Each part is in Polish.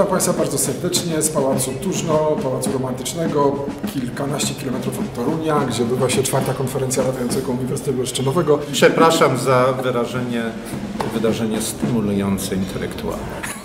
Witam Państwa bardzo serdecznie z Pałacu Tużno, Pałacu Romantycznego, kilkanaście kilometrów od Torunia, gdzie odbywa się 4. konferencja latającego Uniwersytetu Leszczynowego. Przepraszam za wydarzenie stymulujące intelektualnie.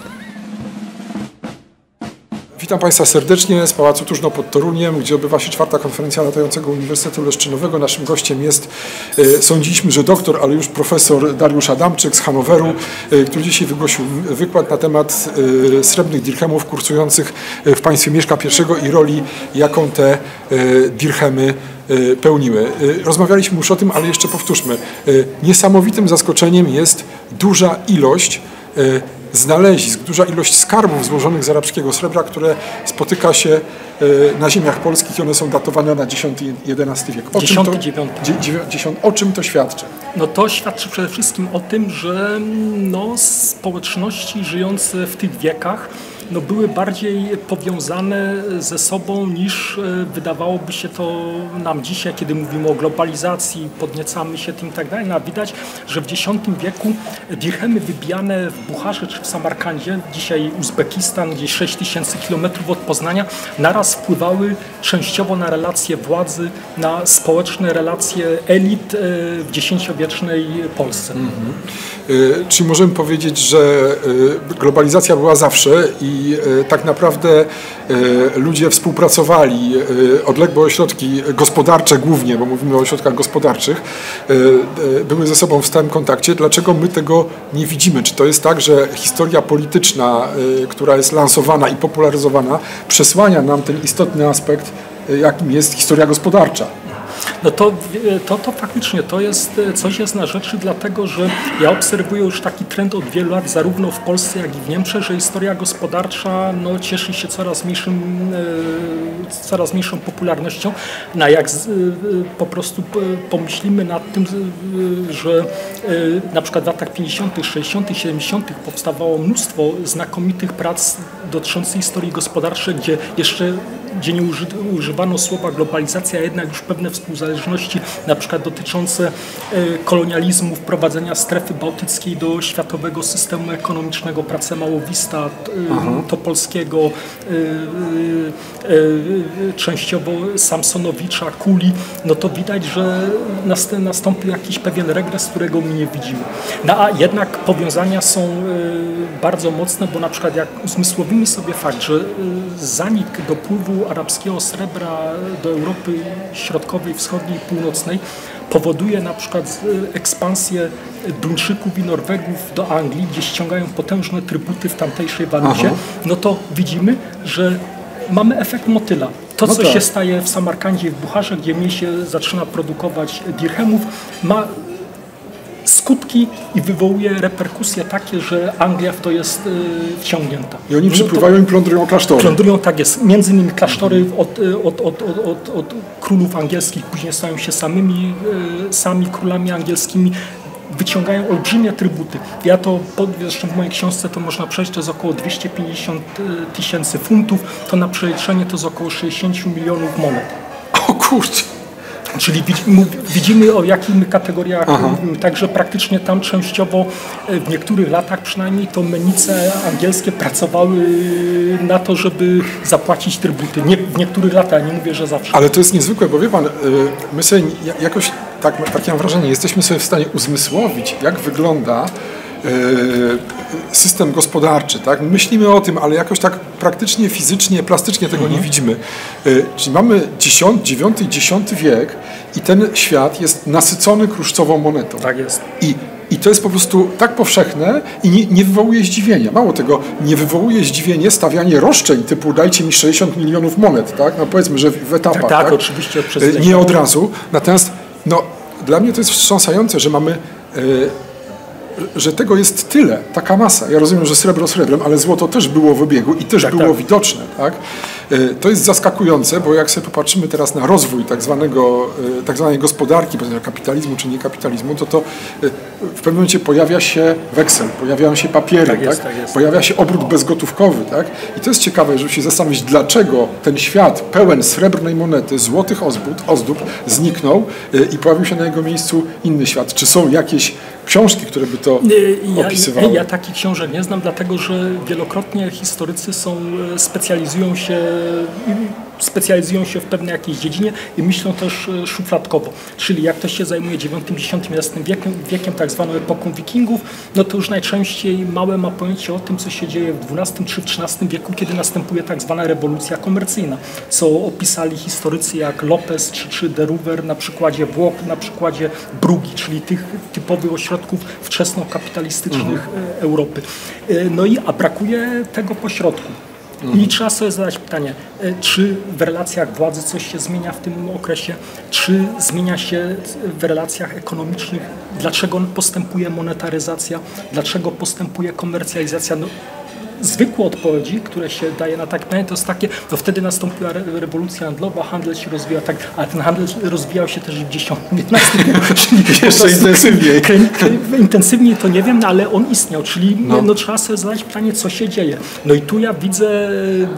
Witam Państwa serdecznie z Pałacu Tużno pod Toruniem, gdzie odbywa się 4. konferencja latającego Uniwersytetu Leszczynowego. Naszym gościem jest, sądziliśmy, że doktor, ale już profesor Dariusz Adamczyk z Hanoweru, który dzisiaj wygłosił wykład na temat srebrnych dirhemów kursujących w państwie Mieszka I i roli, jaką te dirhemy pełniły. Rozmawialiśmy już o tym, ale jeszcze powtórzmy. Niesamowitym zaskoczeniem jest duża ilość znalezisk, duża ilość skarbów złożonych z arabskiego srebra, które spotyka się na ziemiach polskich i one są datowane na X i XI wiek. O czym to świadczy? No to świadczy przede wszystkim o tym, że społeczności żyjące w tych wiekach były bardziej powiązane ze sobą niż wydawałoby się to nam dzisiaj, kiedy mówimy o globalizacji, podniecamy się tym i tak dalej. Widać, że w X wieku dirhemy wybijane w Bucharze czy w Samarkandzie, dzisiaj Uzbekistan, gdzieś 6000 km od Poznania, naraz wpływały częściowo na relacje władzy, na społeczne relacje elit w X-wiecznej Polsce. Czyli możemy powiedzieć, że globalizacja była zawsze i tak naprawdę ludzie współpracowali, odległe ośrodki gospodarcze głównie, bo mówimy o ośrodkach gospodarczych, były ze sobą w stałym kontakcie. Dlaczego my tego nie widzimy? Czy to jest tak, że historia polityczna, która jest lansowana i popularyzowana, przesłania nam ten istotny aspekt, jakim jest historia gospodarcza? No to faktycznie coś jest na rzeczy, dlatego że ja obserwuję już taki trend od wielu lat, zarówno w Polsce, jak i w Niemczech, że historia gospodarcza cieszy się coraz mniejszą popularnością. Jak po prostu pomyślimy nad tym, że na przykład w latach 50., 60., 70. powstawało mnóstwo znakomitych prac dotyczących historii gospodarczej, gdzie nie używano słowa globalizacja, a jednak już pewne współzależności, na przykład dotyczące kolonializmu, wprowadzenia strefy bałtyckiej do światowego systemu ekonomicznego, pracę Małowista, Topolskiego, częściowo Samsonowicza, Kuli, to widać, że nastąpił jakiś pewien regres, którego my nie widzimy. A jednak powiązania są bardzo mocne, bo na przykład jak uzmysłowimy sobie fakt, że zanik dopływu arabskiego srebra do Europy Środkowej, Wschodniej i Północnej powoduje na przykład ekspansję Duńczyków i Norwegów do Anglii, gdzie ściągają potężne trybuty w tamtejszej walucie, to widzimy, że mamy efekt motyla. To, co się staje w Samarkandzie i w Bucharze, gdzie mniej się zaczyna produkować dirhemów, ma skutki i wywołuje reperkusje takie, że Anglia w to jest wciągnięta. I oni przypływają i plądrują klasztory. Plądrują, tak jest. Między innymi klasztory od królów angielskich później stają się sami królami angielskimi. Wyciągają olbrzymie trybuty. Zresztą w mojej książce to można przejść, to jest około 250 000 funtów, to na przeliczenie to jest około 60 milionów monet. O kurczę! Czyli widzimy, o jakich kategoriach mówimy. Także praktycznie tam częściowo w niektórych latach przynajmniej to menice angielskie pracowały na to, żeby zapłacić trybuty. W niektórych latach, nie mówię, że zawsze. Ale to jest niezwykłe, bo wie pan, my sobie jakoś, takie mam wrażenie, jesteśmy sobie w stanie uzmysłowić, jak wygląda system gospodarczy, tak? Myślimy o tym, ale jakoś tak praktycznie, fizycznie, plastycznie tego nie widzimy. Czyli mamy IX i X wiek i ten świat jest nasycony kruszcową monetą. Tak jest. I to jest po prostu tak powszechne i nie wywołuje zdziwienia. Mało tego, nie wywołuje zdziwienia stawianie roszczeń typu dajcie mi 60 milionów monet, tak? Powiedzmy, że w etapach. Tak, oczywiście. Nie od razu. Natomiast dla mnie to jest wstrząsające, że mamy że tego jest tyle, taka masa. Ja rozumiem, że srebro srebrem, ale złoto też było w obiegu i też było widoczne. Tak? To jest zaskakujące, bo jak sobie popatrzymy teraz na rozwój tak zwanej gospodarki, kapitalizmu czy niekapitalizmu, to w pewnym momencie pojawia się weksel, pojawiają się papiery, tak jest. Pojawia się obrót bezgotówkowy. Tak? I to jest ciekawe, żeby się zastanowić, dlaczego ten świat pełen srebrnej monety, złotych ozdób zniknął i pojawił się na jego miejscu inny świat. Czy są jakieś książki, które by to opisywały? Ja takich książek nie znam, dlatego że wielokrotnie historycy specjalizują się w pewnej jakiejś dziedzinie i myślą też szufladkowo. Czyli jak ktoś się zajmuje IX, X, XI wiekiem, tak zwaną epoką wikingów, no to już najczęściej małe ma pojęcie o tym, co się dzieje w XII czy w XIII wieku, kiedy następuje tak zwana rewolucja komercyjna, co opisali historycy jak Lopez czy de Ruyter na przykładzie Włoch, na przykładzie Brugi, czyli tych typowych ośrodków wczesnokapitalistycznych Europy. A brakuje tego pośrodku. I trzeba sobie zadać pytanie, czy w relacjach władzy coś się zmienia w tym okresie, czy zmienia się w relacjach ekonomicznych, dlaczego postępuje monetaryzacja, dlaczego postępuje komercjalizacja. Zwykłe odpowiedzi, które się daje na takie pytanie, to jest takie, no wtedy nastąpiła rewolucja handlowa, handel się rozwijał tak, ale ten handel rozwijał się też w X, XI wieku, czyli jeszcze intensywniej. Intensywniej to nie wiem, no, ale on istniał, czyli trzeba sobie zadać pytanie, co się dzieje. No i tu ja widzę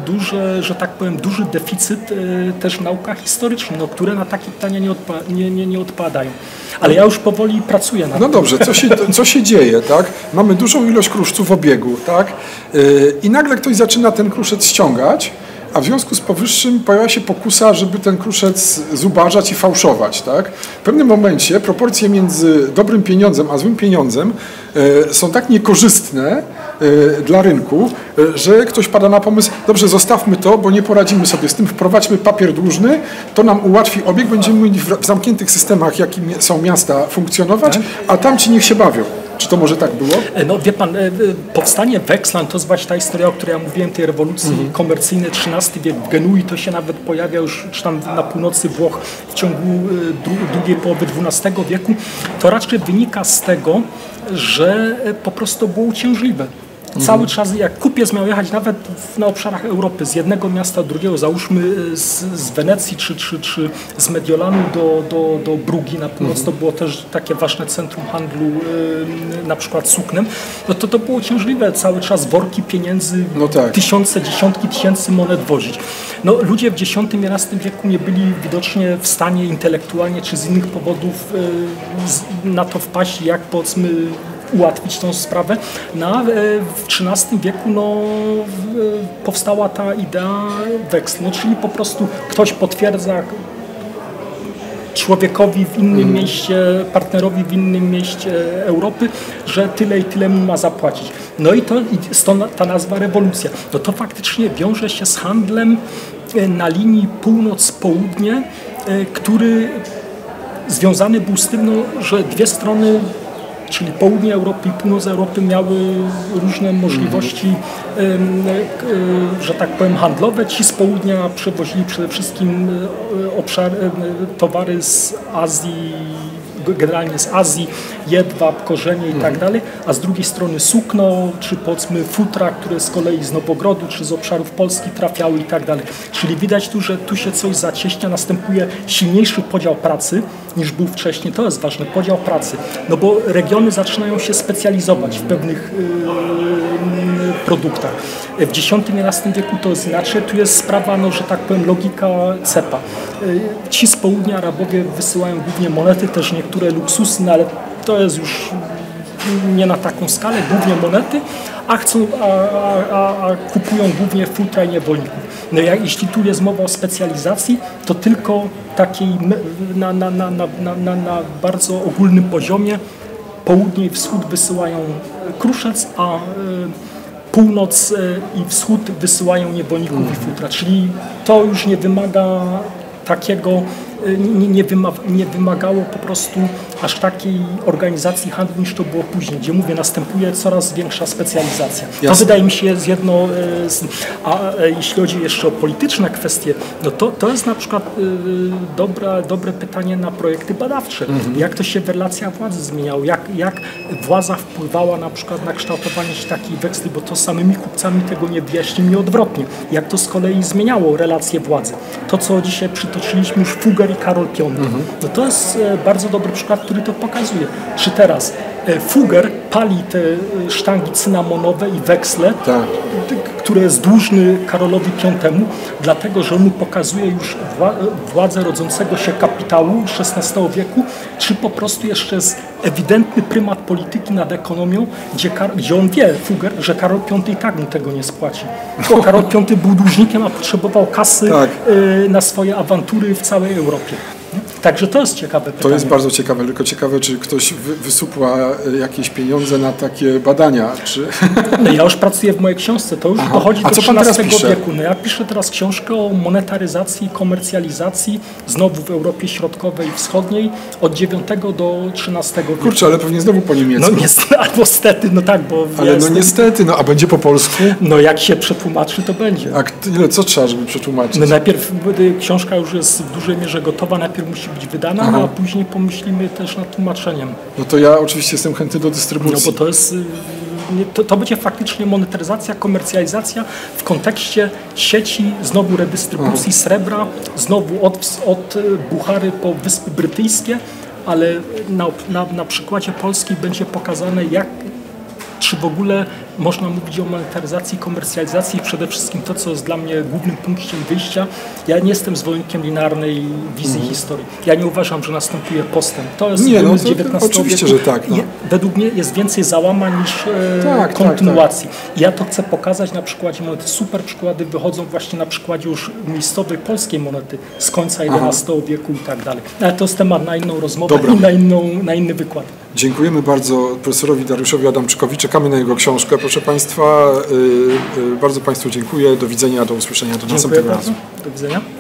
duży deficyt też w naukach historycznych, które na takie pytania nie odpowiadają. Ale ja już powoli pracuję nad tym. No dobrze, co się dzieje, tak? Mamy dużą ilość kruszców w obiegu, tak? I nagle ktoś zaczyna ten kruszec ściągać, a w związku z powyższym pojawia się pokusa, żeby ten kruszec zubażać i fałszować, tak? W pewnym momencie proporcje między dobrym pieniądzem a złym pieniądzem są tak niekorzystne dla rynku, że ktoś pada na pomysł, dobrze, zostawmy to, bo nie poradzimy sobie z tym, wprowadźmy papier dłużny, to nam ułatwi obieg, będziemy mogli w zamkniętych systemach, jakim są miasta, funkcjonować, a tamci niech się bawią. Czy to może tak było? No wie pan, powstanie wekslan to jest właśnie ta historia, o której ja mówiłem, tej rewolucji komercyjnej, XIII wiek w Genui, to się nawet pojawia już czy tam na północy Włoch w ciągu drugiej połowy XII wieku. To raczej wynika z tego, że po prostu było uciążliwe. Cały czas, jak kupiec miał jechać nawet na obszarach Europy z jednego miasta do drugiego, załóżmy z Wenecji czy z Mediolanu do Brugi na północ, to było też takie ważne centrum handlu, na przykład suknem, no to było ciężliwe cały czas worki pieniędzy, tysiące, dziesiątki tysięcy monet wozić. No, ludzie w X i XI wieku nie byli widocznie w stanie intelektualnie czy z innych powodów na to wpaść, jak powiedzmy ułatwić tą sprawę. No, w XIII wieku powstała ta idea wekslu, czyli po prostu ktoś potwierdza człowiekowi w innym mieście, partnerowi w innym mieście Europy, że tyle i tyle mu ma zapłacić. No i stąd ta nazwa rewolucja. No to faktycznie wiąże się z handlem na linii północ-południe, który związany był z tym, że dwie strony, czyli południe Europy i północ Europy, miały różne możliwości, że tak powiem, handlowe. Ci z południa przewozili przede wszystkim towary z Azji, generalnie z Azji, jedwab, korzenie i tak dalej, a z drugiej strony sukno, czy powiedzmy futra, które z kolei z Nowogrodu, czy z obszarów Polski trafiały i tak dalej. Czyli widać tu, że tu się coś zacieśnia, następuje silniejszy podział pracy niż był wcześniej. To jest ważne, podział pracy, no bo regiony zaczynają się specjalizować w pewnych produktach. W X i XI wieku to jest inaczej. Tu jest sprawa, że tak powiem, logika cepa. Ci z południa Arabowie wysyłają głównie monety, też niektóre luksusy, no ale to jest już nie na taką skalę, głównie monety, a kupują głównie futra i niewolników. No jeśli tu jest mowa o specjalizacji, to tylko takiej na bardzo ogólnym poziomie południe i wschód wysyłają kruszec, a północ i wschód wysyłają niewolników i futra. Czyli to już nie wymaga takiego, nie wymagało po prostu aż takiej organizacji handlu, niż to było później, gdzie mówię, następuje coraz większa specjalizacja. Jasne. To wydaje mi się jest jedno, a jeśli chodzi jeszcze o polityczne kwestie, no to jest na przykład dobre pytanie na projekty badawcze. Jak to się w relacjach władzy zmieniało, jak władza wpływała na przykład na kształtowanie się takich weksli, bo to samymi kupcami tego nie wyjaśnimy, odwrotnie. Jak to z kolei zmieniało relacje władzy. To, co dzisiaj przytoczyliśmy już Fugger i Karol V. No to jest bardzo dobry przykład, który to pokazuje. Czy teraz Fugger pali te sztangi cynamonowe i weksle, Tak. które jest dłużny Karolowi V, dlatego że on mu pokazuje już władzę rodzącego się kapitału XVI wieku, czy po prostu jeszcze jest ewidentny prymat polityki nad ekonomią, gdzie on wie, Fugger, że Karol V i tak mu tego nie spłaci. Bo Karol V był dłużnikiem, a potrzebował kasy na swoje awantury w całej Europie. Także to jest ciekawe pytanie. To jest bardzo ciekawe, tylko ciekawe, czy ktoś wysupła jakieś pieniądze na takie badania, czy... No ja już pracuję w mojej książce, to już dochodzi do XIII wieku. No ja piszę teraz książkę o monetaryzacji i komercjalizacji, znowu w Europie Środkowej i Wschodniej, od IX do XIII wieku. Kurczę, ale pewnie znowu po niemiecku. No niestety, albo stety, no tak, bo... Ale no niestety, no a będzie po polsku? No jak się przetłumaczy, to będzie. A ile, co trzeba, żeby przetłumaczyć? No najpierw książka już jest w dużej mierze gotowa, najpierw musi być wydana, a później pomyślimy też nad tłumaczeniem. No to ja oczywiście jestem chętny do dystrybucji. No bo to jest... To będzie faktycznie monetaryzacja, komercjalizacja w kontekście sieci, znowu redystrybucji srebra, znowu od Buchary po Wyspy Brytyjskie, ale na przykładzie Polski będzie pokazane, czy w ogóle można mówić o monetaryzacji, komercjalizacji i przede wszystkim to, co jest dla mnie głównym punktem wyjścia. Ja nie jestem zwolennikiem linearnej wizji historii. Ja nie uważam, że następuje postęp. To jest z XIX oczywiście, wieku. że tak. No. Według mnie jest więcej załamań niż kontynuacji. Tak. Ja to chcę pokazać na przykładzie monety. Super przykłady wychodzą właśnie na przykładzie już miejscowej polskiej monety z końca XI wieku i tak dalej. Ale to jest temat na inną rozmowę i na inny wykład. Dziękujemy bardzo profesorowi Dariuszowi Adamczykowi. Czekamy na jego książkę. Proszę Państwa, bardzo Państwu dziękuję. Do widzenia, do usłyszenia, do następnego razu. Do widzenia.